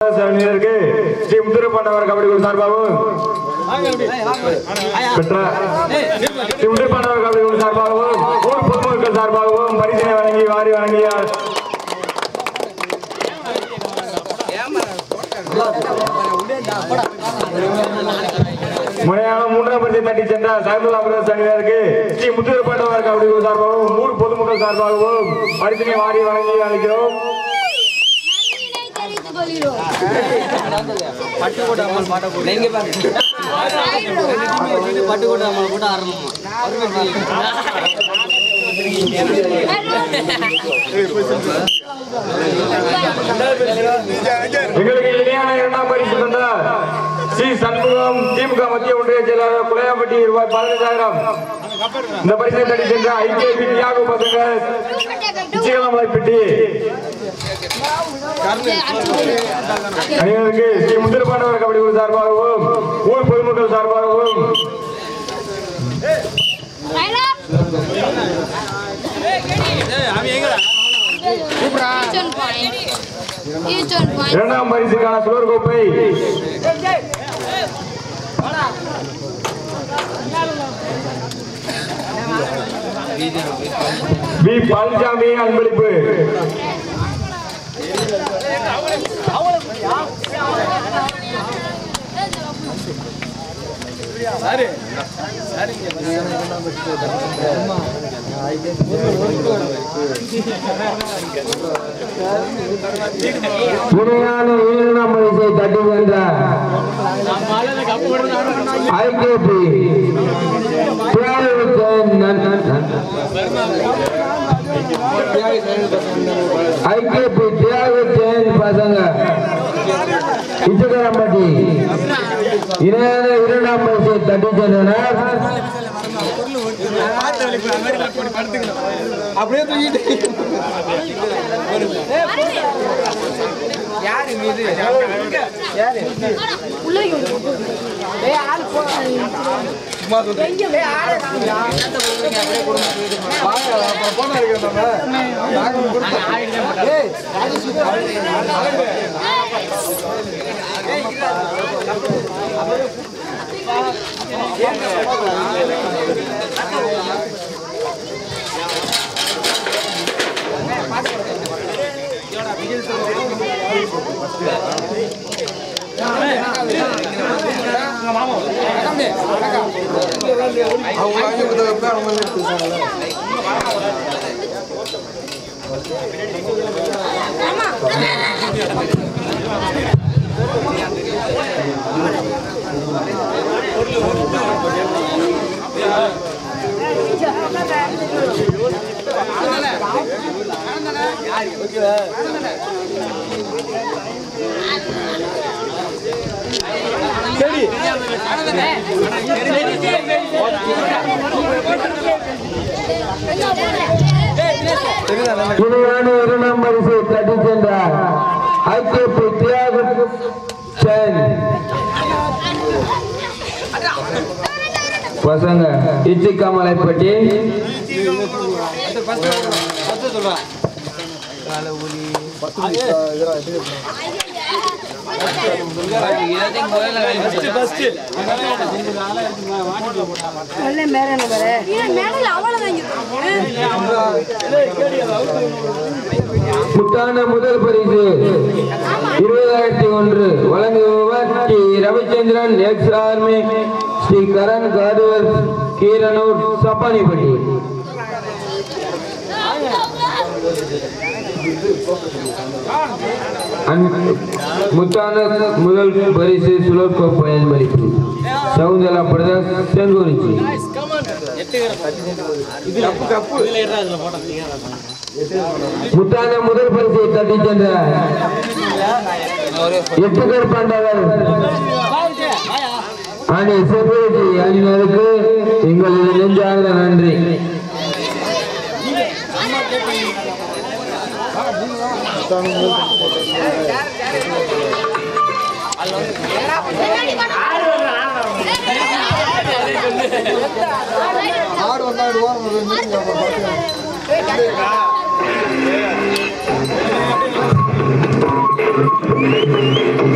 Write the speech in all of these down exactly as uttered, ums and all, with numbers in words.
பிரதேச அணியினருக்கு ஸ்ரீ முத்துரு பாண்டவர் கபடி குழு சார்பாகவும் பெற்ற ஸ்ரீ முத்துரு பாண்டவர் கபடி குழு சார்பாகவும் ஊர் பொதுமக்கள் சார்பாகவும் பரிசினை வழங்கி வாரி வழங்கிய முறையான மூன்றாம் பரிசை தட்டி சென்ற சாய்புல்லா பிரதேச அணியினருக்கு ஸ்ரீ முத்துரு பாண்டவர் கபடி குழு சார்பாகவும் ஊர் பொதுமக்கள் சார்பாகவும் பரிசினை வாரி வழங்கி அளிக்கிறோம். பட்டுக்கோட்டை அம்மாள் பாட்ட போட்டு எங்க பாருங்க பட்டுக்கோட்டை அம்மாள் போட்டு ஆரம்பமா எங்களுக்கு இணையான இரண்டாம் பரிசு தந்த ஸ்ரீ சண்முகம் திமுக மத்திய ஒன்றிய செயலாளர் குலையாப்பட்டி ரூபாய் பதினைந்தாயிரம். இந்த பரிசை தட்டி சென்ற ஐக்கிய தியாகு பசங்க சிச்சிகலமலைப்பட்டி அணியினருக்கு ஸ்ரீ முத்துரு பாண்டவர் கபடி குழு சார்பாகவும் ஊர் பொதுமக்கள் சார்பாகவும் இரண்டாம் பரிசுக்கான சுழற் கோப்பை பி பழனிசாமி அன்பளிப்பு. முறையான இரண்டாம் பரிசை தட்டி வென்ற ஐகேபி ஐகேபி தியாகச்சேன் பசங்க இச்சகரம்பட்டி இணையான இரண்டாம் பரிசை தட்டி சென்றனர். அப்படியே யாரு மீது இரண்டாம் பரிசை தட்டி சென்றார் ஐகேபி தியாகச்சேன் பசங்க இச்சிக்காமலைப்பட்டி முத்தான முதல் பரிசு இருபதாயிரத்தி ஒன்று வழங்குபவர் T Ravichandran ex army Shri Karan Kaduvar Keeranur Sappanipatti. முத்தான முதல் பரிசு சுழற்கோப்பை அன்பளிப்பு சவுந்தலா பிரதேஷ் செங்கோரிச்சி. முத்தான முதல் பரிசை தட்டி சென்ற எட்டுகர் பாண்டவர் அணி செங்கோரிச்சி அணியினருக்கு எங்களது நெஞ்சார்ந்த நன்றி. ஆடு வந்தாடு ஓரம்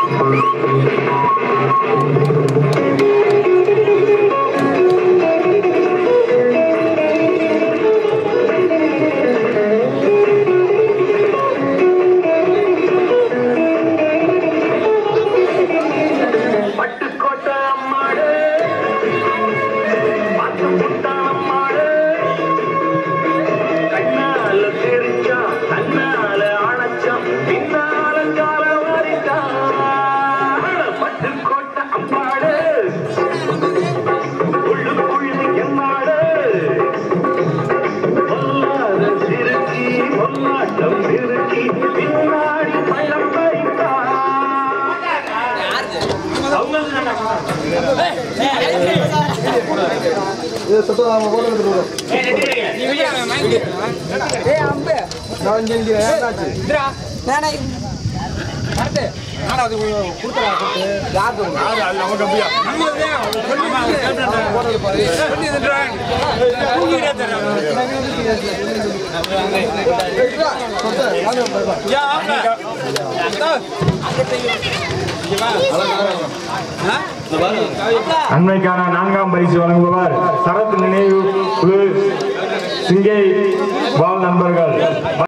அண்மைக்கான நான்காம் பரிசு வழங்குபவர் சரத் நினைவு சிங்கை வாழ் நண்பர்கள்.